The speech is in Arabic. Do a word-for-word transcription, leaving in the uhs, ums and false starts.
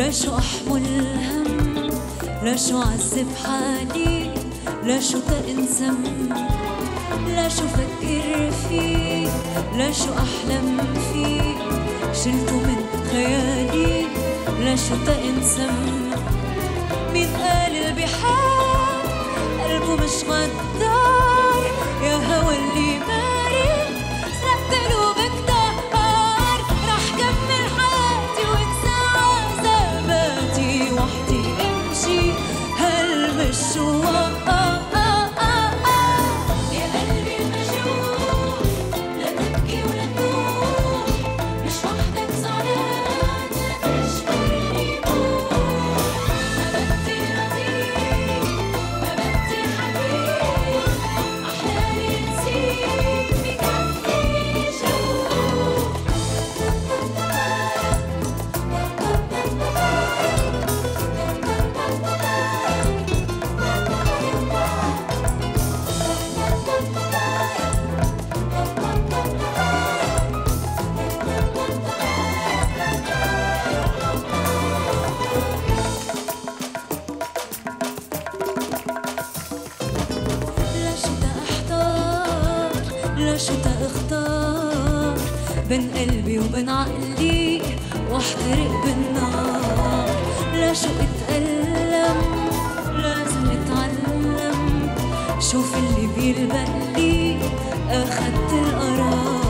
لا شو أحمل هم، لا شو عذب حالي، لا شو تنسم، لا شو فكر فيه، لا شو أحلم فيه، شلته من خيالي، لا شو تنسم. مين قال البحار قلبه مش غدار، يا هوا اللي ماري سرقت قلوبك دار. رح كمل حياتي وانسى عذاباتي وحدي امشي هالمشوار. يا قلبي المجروح لا تبكي ولا تروح، مش وحدك زعلان لا تشكرني بوح. ما بدي رضيك ما بدي حبيب، أحلامي نسيت بكفي جروح. لا شو تأحتار لا شو تأختار، بين قلبي وبين عقلي واحترق بالنار. لا شو اتألم لازم اتعلم، شوف اللي بيلبق لي اخدت القرار.